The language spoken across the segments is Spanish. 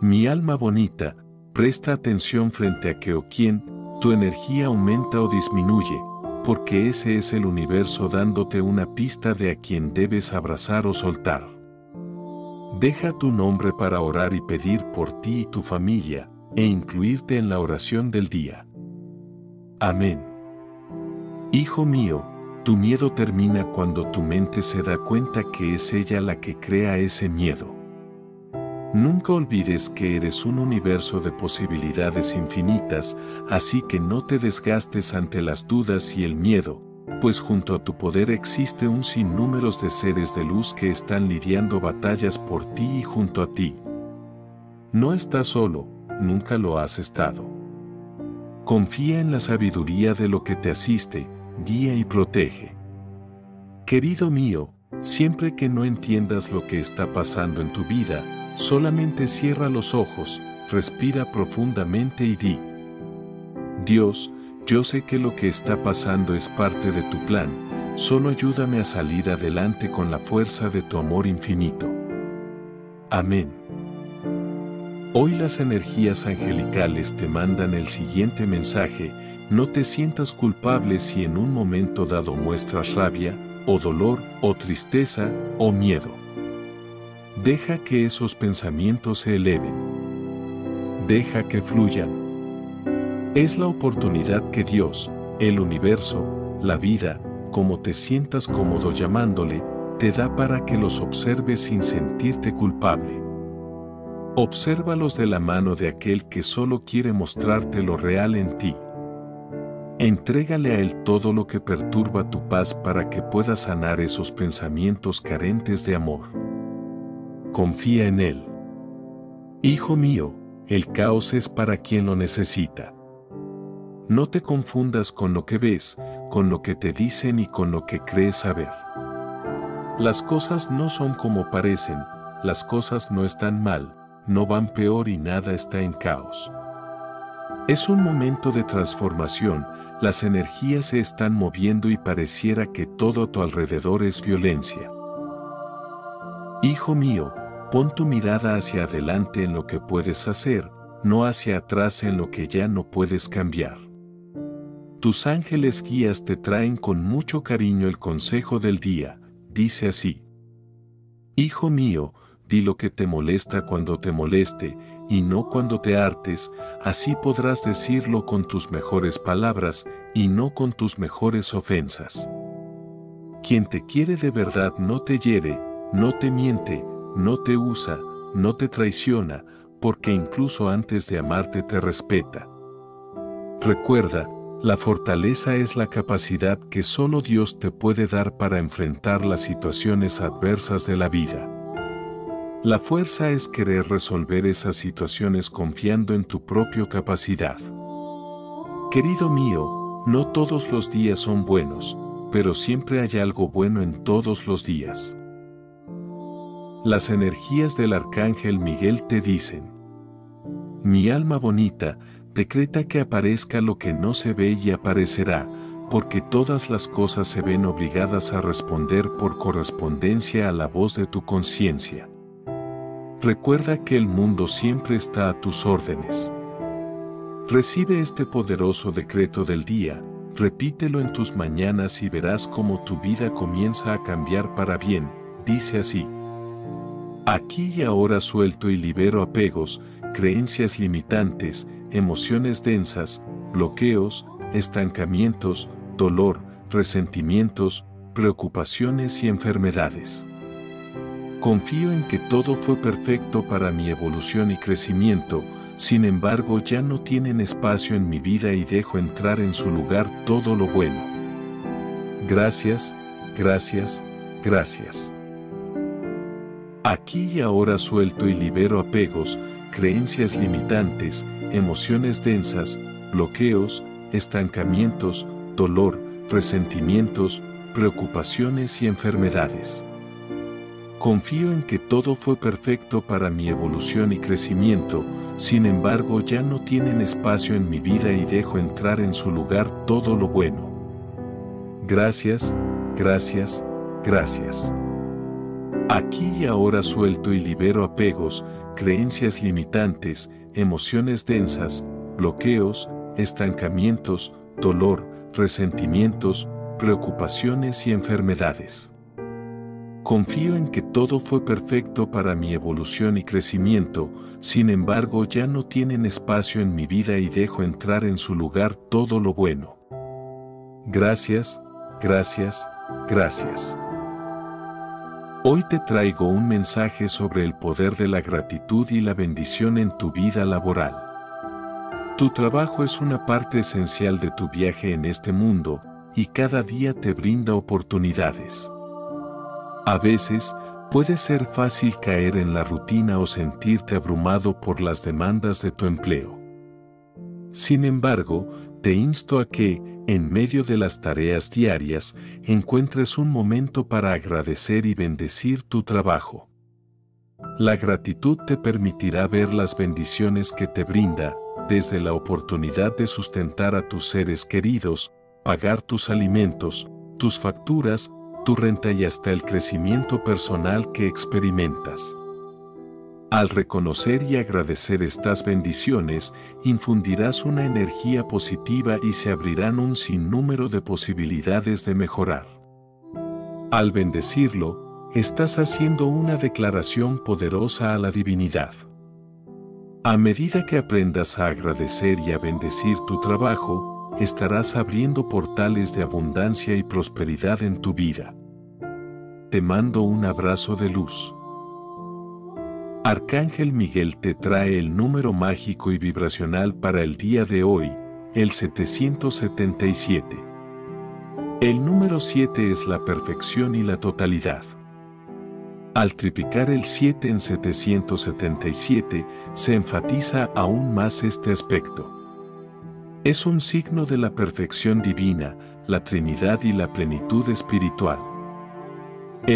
Mi alma bonita, presta atención frente a qué o quién tu energía aumenta o disminuye, porque ese es el universo dándote una pista de a quien debes abrazar o soltar. Deja tu nombre para orar y pedir por ti y tu familia, e incluirte en la oración del día. Amén. Hijo mío, tu miedo termina cuando tu mente se da cuenta que es ella la que crea ese miedo. Nunca olvides que eres un universo de posibilidades infinitas, así que no te desgastes ante las dudas y el miedo, pues junto a tu poder existe un sinnúmero de seres de luz que están lidiando batallas por ti y junto a ti. No estás solo, nunca lo has estado. Confía en la sabiduría de lo que te asiste, guía y protege. Querido mío, siempre que no entiendas lo que está pasando en tu vida, solamente cierra los ojos, respira profundamente y di: Dios, yo sé que lo que está pasando es parte de tu plan, solo ayúdame a salir adelante con la fuerza de tu amor infinito. Amén. Hoy las energías angelicales te mandan el siguiente mensaje: no te sientas culpable si en un momento dado muestras rabia, o dolor, o tristeza, o miedo. Deja que esos pensamientos se eleven. Deja que fluyan. Es la oportunidad que Dios, el universo, la vida, como te sientas cómodo llamándole, te da para que los observes sin sentirte culpable. Obsérvalos de la mano de aquel que solo quiere mostrarte lo real en ti. Entrégale a Él todo lo que perturba tu paz para que puedas sanar esos pensamientos carentes de amor. Confía en Él. Hijo mío, el caos es para quien lo necesita. No te confundas con lo que ves, con lo que te dicen y con lo que crees saber. Las cosas no son como parecen, las cosas no están mal, no van peor y nada está en caos. Es un momento de transformación, las energías se están moviendo y pareciera que todo a tu alrededor es violencia. Hijo mío, pon tu mirada hacia adelante en lo que puedes hacer, no hacia atrás en lo que ya no puedes cambiar. Tus ángeles guías te traen con mucho cariño el consejo del día, dice así: Hijo mío, di lo que te molesta cuando te moleste, y no cuando te hartes, así podrás decirlo con tus mejores palabras, y no con tus mejores ofensas. Quien te quiere de verdad no te hiere, no te miente, no te usa, no te traiciona, porque incluso antes de amarte te respeta. Recuerda, la fortaleza es la capacidad que solo Dios te puede dar para enfrentar las situaciones adversas de la vida. La fuerza es querer resolver esas situaciones confiando en tu propia capacidad. Querido mío, no todos los días son buenos, pero siempre hay algo bueno en todos los días. Las energías del Arcángel Miguel te dicen: Mi alma bonita, decreta que aparezca lo que no se ve y aparecerá, porque todas las cosas se ven obligadas a responder por correspondencia a la voz de tu conciencia. Recuerda que el mundo siempre está a tus órdenes. Recibe este poderoso decreto del día, repítelo en tus mañanas y verás cómo tu vida comienza a cambiar para bien. Dice así: Aquí y ahora suelto y libero apegos, creencias limitantes, emociones densas, bloqueos, estancamientos, dolor, resentimientos, preocupaciones y enfermedades. Confío en que todo fue perfecto para mi evolución y crecimiento, sin embargo ya no tienen espacio en mi vida y dejo entrar en su lugar todo lo bueno. Gracias, gracias, gracias. Aquí y ahora suelto y libero apegos, creencias limitantes, emociones densas, bloqueos, estancamientos, dolor, resentimientos, preocupaciones y enfermedades. Confío en que todo fue perfecto para mi evolución y crecimiento, sin embargo ya no tienen espacio en mi vida y dejo entrar en su lugar todo lo bueno. Gracias, gracias, gracias. Aquí y ahora suelto y libero apegos, creencias limitantes, emociones densas, bloqueos, estancamientos, dolor, resentimientos, preocupaciones y enfermedades. Confío en que todo fue perfecto para mi evolución y crecimiento, sin embargo ya no tienen espacio en mi vida y dejo entrar en su lugar todo lo bueno. Gracias, gracias, gracias. Hoy te traigo un mensaje sobre el poder de la gratitud y la bendición en tu vida laboral. Tu trabajo es una parte esencial de tu viaje en este mundo y cada día te brinda oportunidades. A veces, puede ser fácil caer en la rutina o sentirte abrumado por las demandas de tu empleo. Sin embargo, te insto a que, en medio de las tareas diarias, encuentres un momento para agradecer y bendecir tu trabajo. La gratitud te permitirá ver las bendiciones que te brinda, desde la oportunidad de sustentar a tus seres queridos, pagar tus alimentos, tus facturas, tu renta y hasta el crecimiento personal que experimentas. Al reconocer y agradecer estas bendiciones, infundirás una energía positiva y se abrirán un sinnúmero de posibilidades de mejorar. Al bendecirlo, estás haciendo una declaración poderosa a la divinidad. A medida que aprendas a agradecer y a bendecir tu trabajo, estarás abriendo portales de abundancia y prosperidad en tu vida. Te mando un abrazo de luz. Arcángel Miguel te trae el número mágico y vibracional para el día de hoy, el 777. El número 7 es la perfección y la totalidad. Al triplicar el 7 en 777, se enfatiza aún más este aspecto. Es un signo de la perfección divina, la Trinidad y la plenitud espiritual. El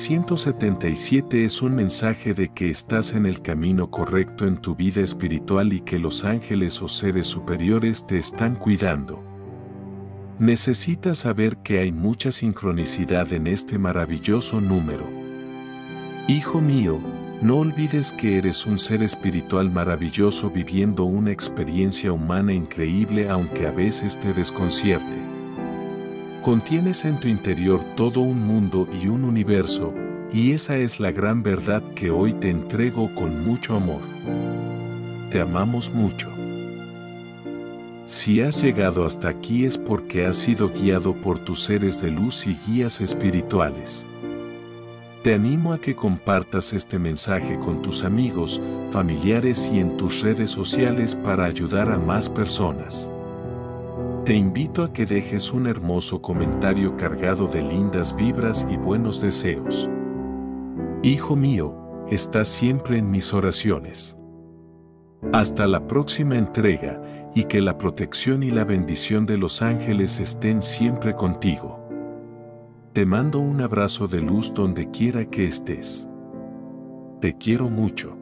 777 es un mensaje de que estás en el camino correcto en tu vida espiritual y que los ángeles o seres superiores te están cuidando. Necesitas saber que hay mucha sincronicidad en este maravilloso número. Hijo mío, no olvides que eres un ser espiritual maravilloso viviendo una experiencia humana increíble aunque a veces te desconcierte. Contienes en tu interior todo un mundo y un universo, y esa es la gran verdad que hoy te entrego con mucho amor. Te amamos mucho. Si has llegado hasta aquí es porque has sido guiado por tus seres de luz y guías espirituales. Te animo a que compartas este mensaje con tus amigos, familiares y en tus redes sociales para ayudar a más personas. Te invito a que dejes un hermoso comentario cargado de lindas vibras y buenos deseos. Hijo mío, estás siempre en mis oraciones. Hasta la próxima entrega, y que la protección y la bendición de los ángeles estén siempre contigo. Te mando un abrazo de luz donde quiera que estés. Te quiero mucho.